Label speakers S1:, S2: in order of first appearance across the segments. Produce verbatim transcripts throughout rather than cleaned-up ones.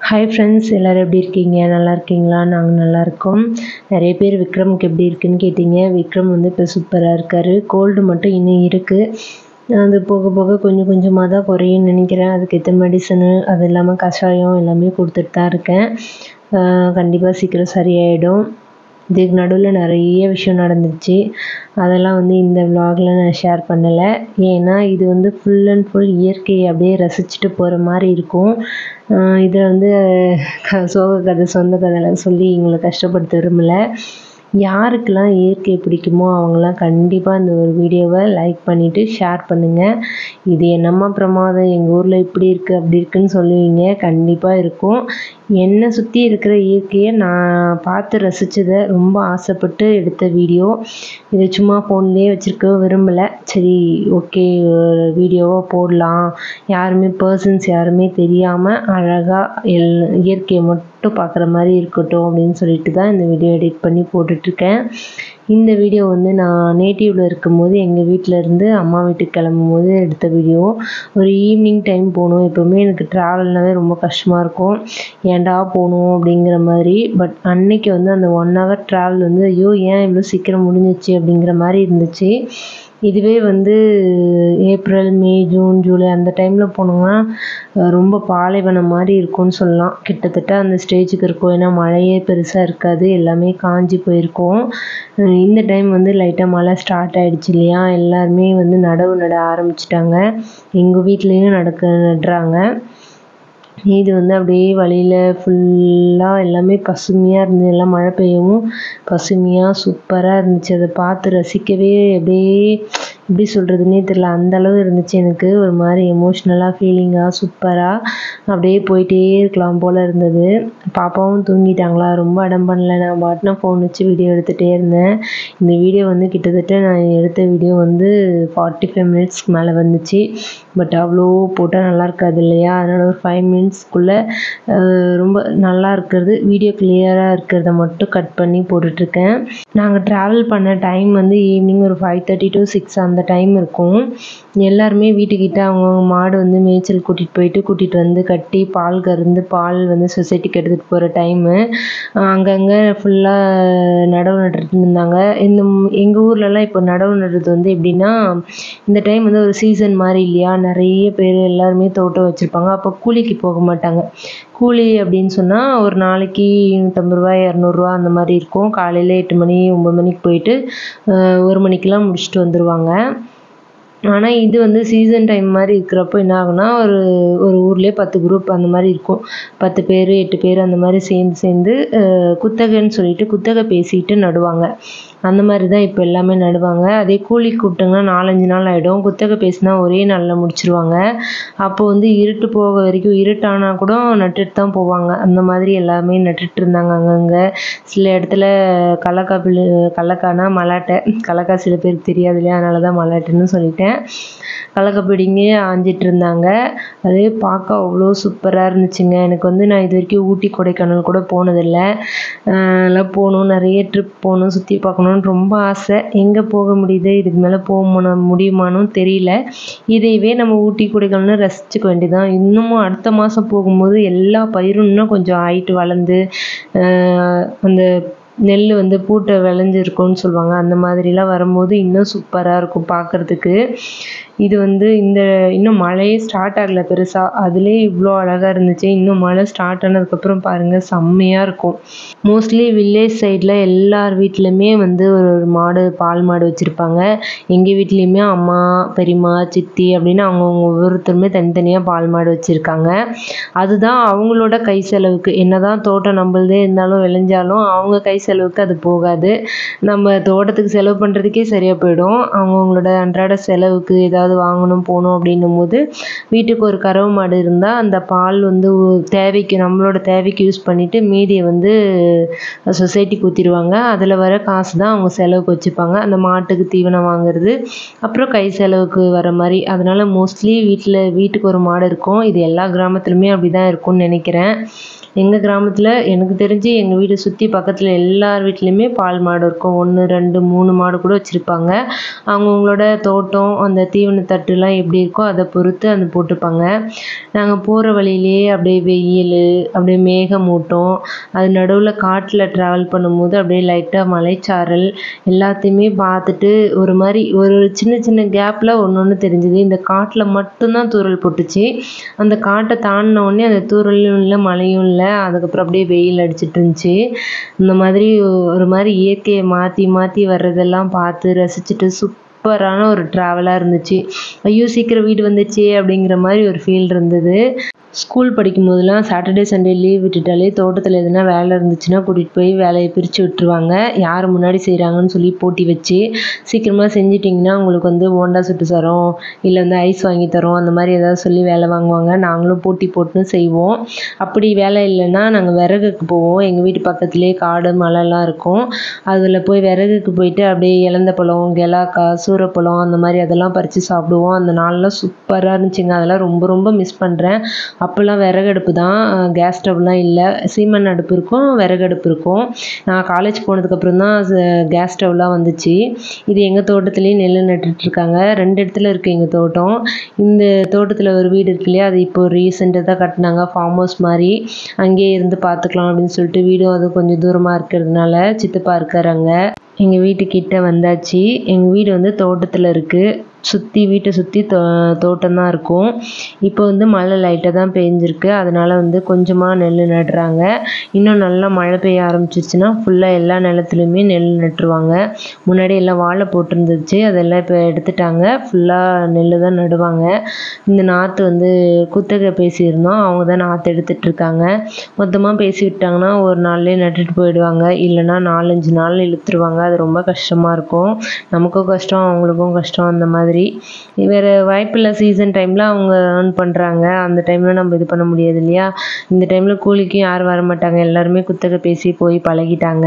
S1: Hi friends, எல்லோரும் எப்படி இருக்கீங்க? நல்லா இருக்கீங்களா? நாங்கள் நல்லா இருக்கோம். நிறைய பேர் விக்ரமுக்கு எப்படி இருக்குன்னு கேட்டிங்க. விக்ரம் வந்து இப்போ சூப்பராக இருக்கார். கோல்டு மட்டும் இன்னும் இருக்குது. அது போக போக கொஞ்சம் கொஞ்சமாக தான் குறையும்னு நினைக்கிறேன். அதுக்கேற்ற மெடிசனு, அது இல்லாமல் கஷாயம் எல்லாமே கொடுத்துட்டு தான் இருக்கேன். கண்டிப்பாக சீக்கிரம் சரியாயிடும். இதுக்கு நடுவில் நிறைய விஷயம் நடந்துச்சு. அதெல்லாம் வந்து இந்த விலாகில் நான் ஷேர் பண்ணலை. ஏன்னா இது வந்து ஃபுல் அண்ட் ஃபுல் இயற்கையை அப்படியே ரசிச்சுட்டு போகிற மாதிரி இருக்கும். இதை வந்து க சோக கதை சொந்த கதைலாம் சொல்லி எங்களை கஷ்டப்படுத்த விரும்பலை. யாருக்கெல்லாம் இயற்கை பிடிக்குமோ அவங்களாம் கண்டிப்பாக இந்த ஒரு வீடியோவை லைக் பண்ணிவிட்டு ஷேர் பண்ணுங்கள். இது என்னம்மா பிரமாதம், எங்கள் ஊரில் இப்படி இருக்குது அப்படி இருக்குதுன்னு சொல்லுவீங்க. கண்டிப்பாக இருக்கும். என்னை சுற்றி இருக்கிற இயற்கையை நான் பார்த்து ரசித்ததை ரொம்ப ஆசைப்பட்டு எடுத்த வீடியோ. இதை சும்மா ஃபோன்லேயே வச்சுருக்க விரும்பலை. சரி, ஓகே, வீடியோவாக போடலாம். யாருமே பர்சன்ஸ் யாருமே தெரியாமல் அழகாக எல் இயற்கையை மட்டும் பார்க்குற மாதிரி இருக்கட்டும் அப்படின்னு சொல்லிட்டு தான் இந்த வீடியோ எடிட் பண்ணி போட்டுட்ருக்கேன். இந்த வீடியோ வந்து நான் நேட்டிவில் இருக்கும்போது எங்கள் வீட்டில் இருந்து அம்மா வீட்டுக்கு கிளம்பும் போது எடுத்த வீடியோ. ஒரு ஈவினிங் டைம் போகணும். எப்போவுமே எனக்கு ட்ராவல்னாவே ரொம்ப கஷ்டமாக இருக்கும். ஏன்டா போகணும் அப்படிங்கிற மாதிரி. பட் அன்னைக்கு வந்து அந்த ஒன் ஹவர் ட்ராவல் வந்து ஐயோ ஏன் இவ்வளோ சீக்கிரம் முடிஞ்சிச்சு அப்படிங்கிற மாதிரி இருந்துச்சு. இதுவே வந்து ஏப்ரல், மே, ஜூன், ஜூலை அந்த டைமில் போனோம்னா ரொம்ப பாலைவனம் மாதிரி இருக்கும்னு சொல்லலாம். கிட்டத்தட்ட அந்த ஸ்டேஜுக்கு இருக்கும். ஏன்னா மழையே பெருசாக இருக்காது, எல்லாமே காஞ்சி போயிருக்கும். இந்த டைம் வந்து லைட்டாக மழை ஸ்டார்ட் ஆகிடுச்சு இல்லையா, எல்லாருமே வந்து நடவு நட ஆரம்பிச்சிட்டாங்க. எங்கள் வீட்லேயும் நடக்க நடுறாங்க. இது வந்து அப்படியே வழியில் ஃபுல்லாக எல்லாமே பசுமையாக இருந்தது. எல்லாம் மழை பெய்யவும் பசுமையாக சூப்பராக இருந்துச்சு. அதை பார்த்து ரசிக்கவே அப்படியே எப்படி சொல்கிறதுனே தெரியல, அந்தளவு இருந்துச்சு. எனக்கு ஒரு மாதிரி எமோஷ்னலாக ஃபீலிங்காக சூப்பராக அப்படியே போயிட்டே இருக்கலாம் போல் இருந்தது. பாப்பாவும் தூங்கிட்டாங்களா, ரொம்ப அடம் பண்ணல. நான் பாட்டினா ஃபோன் வச்சு வீடியோ எடுத்துகிட்டே இருந்தேன். இந்த வீடியோ வந்து கிட்டத்தட்ட நான் எடுத்த வீடியோ வந்து ஃபார்ட்டி ஃபைவ் மினிட்ஸ்க்கு மேலே வந்துச்சு. பட் அவ்வளோ போட்டால் நல்லா இருக்காது இல்லையா, அதனால் ஒரு ஃபைவ் மினிட்ஸ்க்குள்ளே ரொம்ப நல்லா இருக்கிறது, வீடியோ கிளியராக இருக்கிறத மட்டும் கட் பண்ணி போட்டுட்ருக்கேன். நாங்கள் ட்ராவல் பண்ண டைம் வந்து ஈவினிங் ஒரு ஃபைவ் தேர்ட்டி டு சிக்ஸ் அந்த டைம் இருக்கும். எல்லாருமே வீட்டுக்கிட்ட அவங்கவுங்க மாடு வந்து மேய்ச்சல் கூட்டிகிட்டு போயிட்டு கூட்டிகிட்டு வந்து கட்டி பால் கறந்து பால் வந்து சொசைட்டிக்கு எடுத்துகிட்டு போகிற டைமு. அங்கங்கே ஃபுல்லாக நடவு நட்டுட்டு இருந்தாங்க. இந்த எங்கள் ஊர்லலாம் இப்போ நடவு நடுறது வந்து எப்படின்னா, இந்த டைம் வந்து ஒரு சீசன் மாதிரி இல்லையா, நிறைய பேர் எல்லாருமே தோட்டம் வச்சுருப்பாங்க. அப்போ கூலிக்கு போக மாட்டாங்க. கூலி அப்படின்னு சொன்னால் ஒரு நாளைக்கு நூற்றம்பது ரூபா இரநூறுவா அந்த மாதிரி இருக்கும். காலையில் எட்டு மணி ஒம்பது மணிக்கு போயிட்டு ஒரு மணிக்கெலாம் முடிச்சுட்டு வந்துடுவாங்க. ஆனால் இது வந்து சீசன் டைம் மாதிரி இருக்கிறப்போ என்ன ஆகுனா, ஒரு ஒரு ஊர்லேயே பத்து குரூப் அந்த மாதிரி இருக்கும். பத்து பேர் எட்டு பேர் அந்த மாதிரி சேர்ந்து சேர்ந்து குத்தகைன்னு சொல்லிட்டு குத்தகை பேசிட்டு நடுவாங்க. அந்த மாதிரி தான் இப்போ எல்லாமே நடுவாங்க. அதே கூலி கூப்பிட்டோங்கன்னா நாலஞ்சு நாள் ஆகிடும். குத்தகை பேசினா ஒரே நாளில் முடிச்சிருவாங்க. அப்போ வந்து இருட்டு போக வரைக்கும், இருட்டானால் கூட நட்டுட்டு தான் போவாங்க. அந்த மாதிரி எல்லாமே நட்டுட்டு இருந்தாங்க. அங்கங்கே சில இடத்துல கலக்கா பிள்ளை கலக்கானா மலாட்டை, கலக்கா சில பேருக்கு தெரியாது இல்லையா, அதனால தான் மலாட்டைன்னு சொல்லிட்டேன். கலக்கா பிடிங்கி ஆஞ்சிட்டு இருந்தாங்க. அதே பார்க்க அவ்வளோ சூப்பராக இருந்துச்சுங்க. எனக்கு வந்து நான் இது வரைக்கும் ஊட்டி கொடைக்கானல் கூட போனதில்லை. எல்லாம் போகணும், நிறைய ட்ரிப் போகணும், சுற்றி பார்க்கணுன்னு ரொம்ப ஆசை. எங்கே போக முடியுது, இதுக்கு மேலே போக முடியுமானும் தெரியல. இதையவே நம்ம ஊட்டி கொடைக்கானல் ரசிச்சுக்க வேண்டியதான். இன்னமும் அடுத்த மாதம் போகும்போது எல்லா பயிரும் இன்னும் கொஞ்சம் ஆயிட்டு வளர்ந்து அந்த நெல் வந்து பூட்டை விளைஞ்சிருக்கும்னு சொல்லுவாங்க. அந்த மாதிரிலாம் வரும்போது இன்னும் சூப்பராக இருக்கும் பார்க்குறதுக்கு. இது வந்து இந்த இன்னும் மழையே ஸ்டார்ட் ஆகலை பெருசாக, அதுலேயே இவ்வளோ அழகாக இருந்துச்சு. இன்னும் மழை ஸ்டார்ட் ஆனதுக்கப்புறம் பாருங்கள் செம்மையாக இருக்கும். மோஸ்ட்லி வில்லேஜ் சைடில் எல்லார் வீட்லையுமே வந்து ஒரு ஒரு மாடு, பால் மாடு வச்சுருப்பாங்க. எங்கள் வீட்லேயுமே அம்மா, பெரியம்மா, சித்தி அப்படின்னு அவங்கவுங்க ஒவ்வொருத்தருமே தனித்தனியாக பால் மாடு வச்சுருக்காங்க. அதுதான் அவங்களோட கை செலவுக்கு. என்ன தான் தோட்டம் நம்மளதே இருந்தாலும் விளைஞ்சாலும் அவங்க கை செலவுக்கு அது போகாது. நம்ம தோட்டத்துக்கு செலவு பண்ணுறதுக்கே சரியாக போயிடும். அவங்கவுங்களோட அன்றாட செலவுக்கு ஏதாவது வாங்கணும் போகணும் அப்படின்னும் போது வீட்டுக்கு ஒரு கறவை மாடு இருந்தால் அந்த பால் வந்து தேவைக்கு, நம்மளோட தேவைக்கு யூஸ் பண்ணிவிட்டு மீதியை வந்து சொசைட்டிக்கு ஊற்றிடுவாங்க. அதில் வர காசு தான் அவங்க செலவுக்கு வச்சுப்பாங்க. அந்த மாட்டுக்கு தீவனம் வாங்குறது, அப்புறம் கை செலவுக்கு வர மாதிரி. அதனால் மோஸ்ட்லி வீட்டில் வீட்டுக்கு ஒரு மாடு இருக்கும். இது எல்லா கிராமத்துலையுமே அப்படி தான் இருக்கும்னு நினைக்கிறேன். எங்கள் கிராமத்தில் எனக்கு தெரிஞ்சு எங்கள் வீடு சுற்றி பக்கத்தில் எல்லார் வீட்லேயுமே பால் மாடு இருக்கும். ஒன்று ரெண்டு மூணு மாடு கூட வச்சுருப்பாங்க. அவங்கவுங்களோட தோட்டம் அந்த தீவன தட்டுலாம் எப்படி இருக்கோ அதை பொறுத்து அந்த போட்டுப்பாங்க. நாங்கள் போகிற வழியிலேயே அப்படியே வெயில், அப்படியே மேகமூட்டம், அது நடுவில் காட்டில் ட்ராவல் பண்ணும்போது அப்படியே லைட்டாக மலைச்சாரல் எல்லாத்தையுமே பார்த்துட்டு ஒரு மாதிரி ஒரு சின்ன சின்ன கேப்பில் ஒன்று ஒன்று தெரிஞ்சுது. இந்த காட்டில் மட்டும்தான் தூறல் போட்டுச்சு. அந்த காட்டை தாண்டின உடனே அந்த தூறலும் இல்லை, மழையும் இல்லை. அதுக்கப்புறம் அப்படியே வெயில் அடிச்சிட்டு இருந்துச்சு. இந்த மாதிரி ஒரு மாதிரி இயற்கையை மாற்றி மாற்றி வர்றதெல்லாம் பார்த்து ரசிச்சுட்டு சூப்பரான ஒரு ட்ராவலாக இருந்துச்சு. ஐயோ சீக்கிரம் வீடு வந்துச்சு அப்படிங்கிற மாதிரி ஒரு ஃபீல் இருந்தது. ஸ்கூல் படிக்கும் போதெல்லாம் சாட்டர்டே சண்டே லீவ் விட்டுட்டாலே தோட்டத்தில் எதுனா வேலை இருந்துச்சுன்னா கூட்டிகிட்டு போய் வேலையை பிரித்து விட்டுருவாங்க. யார் முன்னாடி செய்கிறாங்கன்னு சொல்லி போட்டி வச்சு சீக்கிரமாக செஞ்சிட்டிங்கன்னா உங்களுக்கு வந்து போண்டா சுட்டு தரோம், இல்லை வந்து ஐஸ் வாங்கி தரோம், அந்த மாதிரி ஏதாவது சொல்லி வேலை வாங்குவாங்க. நாங்களும் போட்டி போட்டுன்னு செய்வோம். அப்படி வேலை இல்லைன்னா நாங்கள் விறகுக்கு போவோம். எங்கள் வீட்டு பக்கத்துலேயே காடு மலைலாம் இருக்கும். அதில் போய் விறகுக்கு போயிட்டு அப்படியே இலந்த பழம், கெலாக்காய், சூரப்பழம் அந்த மாதிரி அதெல்லாம் பறித்து சாப்பிடுவோம். அந்த நாள்லாம் சூப்பராக இருந்துச்சுங்க. அதெல்லாம் ரொம்ப ரொம்ப மிஸ் பண்ணுறேன். அப்போல்லாம் விறகடுப்பு தான், கேஸ் ஸ்டவ்லாம் இல்லை. சீமண் அடுப்பு இருக்கும், விறகடுப்பு இருக்கும். நான் காலேஜ் போனதுக்கப்புறம் தான் கேஸ் ஸ்டவ்லாம் வந்துச்சு. இது எங்கள் தோட்டத்துலேயே நெல் நட்டுட்ருக்காங்க. ரெண்டு இடத்துல இருக்குது எங்கள் தோட்டம். இந்த தோட்டத்தில் ஒரு வீடு இருக்கு இல்லையா, அது இப்போ ரீசெண்டாக தான் கட்டினாங்க, ஃபார்ம் ஹவுஸ் மாதிரி. அங்கேயே இருந்து பார்த்துக்கலாம் அப்படின்னு சொல்லிட்டு வீடும் அது கொஞ்சம் தூரமாக இருக்கிறதுனால சித்தப்பா இருக்காருங்க. எங்கள் வீட்டுக்கிட்ட வந்தாச்சு. எங்கள் வீடு வந்து தோட்டத்தில் இருக்குது. சுற்றி வீட்டை சுற்றி தோ தோட்டம் தான் இருக்கும். இப்போ வந்து மழை லைட்டாக தான் பெஞ்சிருக்கு. அதனால் வந்து கொஞ்சமாக நெல் நடுறாங்க. இன்னும் நல்லா மழை பெய்ய ஆரம்பிச்சிச்சுன்னா ஃபுல்லாக எல்லா நிலத்துலையுமே நெல் நட்டுருவாங்க. முன்னாடி எல்லாம் வாழை போட்டிருந்துச்சு, அதெல்லாம் இப்போ எடுத்துட்டாங்க. ஃபுல்லாக நெல் தான் நடுவாங்க. இந்த நாற்று வந்து குத்தகை பேசியிருந்தோம், அவங்க தான் நாற்று எடுத்துகிட்ருக்காங்க. மொத்தமாக பேசி விட்டாங்கன்னா ஒரு நாள்லேயே நட்டுட்டு போயிடுவாங்க. இல்லைன்னா நாலஞ்சு நாள் இழுத்துருவாங்க. அது ரொம்ப கஷ்டமாக இருக்கும். நமக்கும் கஷ்டம், அவங்களுக்கும் கஷ்டம். அந்த மாதிரி வேறு வாய்ப்பில்லை. சீசன் டைமில் அவங்க ஏர்ன் பண்ணுறாங்க. அந்த டைமில் நம்ம இது பண்ண முடியாது இல்லையா. இந்த டைமில் கூலிக்கும் யாரும் வர மாட்டாங்க. எல்லாருமே குத்தகை பேசி போய் பழகிட்டாங்க.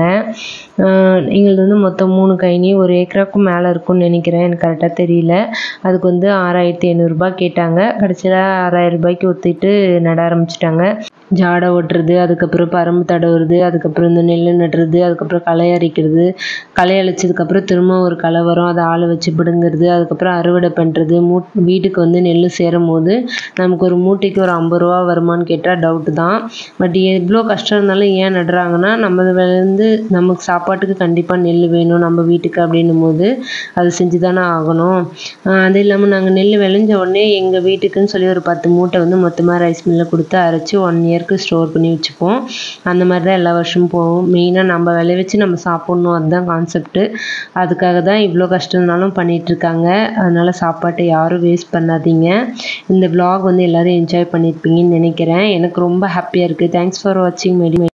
S1: எங்களுக்கு வந்து மொத்தம் மூணு கைனி, ஒரு ஏக்கராக்கும் மேலே இருக்கும்னு நினைக்கிறேன், எனக்கு கரெக்டாக தெரியல. அதுக்கு வந்து ஆறாயிரத்தி ஐநூறுரூபா கேட்டாங்க. கடைசியில் ஆறாயிரம் ரூபாய்க்கு ஒத்திட்டு நட ஆரம்பிச்சிட்டாங்க. ஜாடை ஓட்டுறது, அதுக்கப்புறம் பரம்பு தடவுறது, அதுக்கப்புறம் இந்த நெல் நடுறது, அதுக்கப்புறம் களை அரிக்கிறது, களை அழிச்சதுக்கப்புறம் திரும்ப ஒரு களை வரும், அதை ஆளை வச்சு பிடுங்கிறது, அதுக்கப்புறம் அறுவடை பண்ணுறது. மூ வீட்டுக்கு வந்து நெல் சேரும் போது நமக்கு ஒரு மூட்டைக்கு ஒரு ஐம்பது ரூபா வருமானு கேட்டால் டவுட்டு தான். பட் எவ்வளோ கஷ்டம் இருந்தாலும் ஏன் நடுறாங்கன்னா, நம்ம வந்து நமக்கு சாப்பாட்டுக்கு கண்டிப்பாக நெல் வேணும் நம்ம வீட்டுக்கு அப்படின்னும் போது அது செஞ்சு தானே ஆகணும். அது இல்லாமல் நாங்கள் நெல் விளைஞ்ச உடனே எங்கள் வீட்டுக்குன்னு சொல்லி ஒரு பத்து மூட்டை வந்து மொத்தமாக ரைஸ் மில்லில் கொடுத்து அரைச்சி ஒன் இயர் ஸ்டோர் பண்ணி வச்சுப்போம். அந்த மாதிரி தான் எல்லா வருஷமும் போவோம். மெயினாக நம்ம விளைய வச்சு நம்ம சாப்பிட்ணும், அதுதான் கான்செப்ட்டு. அதுக்காக தான் இவ்வளோ கஷ்டம் இருந்தாலும் பண்ணிகிட்ருக்காங்க. அதனால் சாப்பாட்டை யாரும் வேஸ்ட் பண்ணாதீங்க. இந்த vlog வந்து எல்லோரும் என்ஜாய் பண்ணியிருப்பீங்கன்னு நினைக்கிறேன். எனக்கு ரொம்ப ஹாப்பியாக இருக்குது. தேங்க்ஸ் ஃபார் வாட்சிங் மை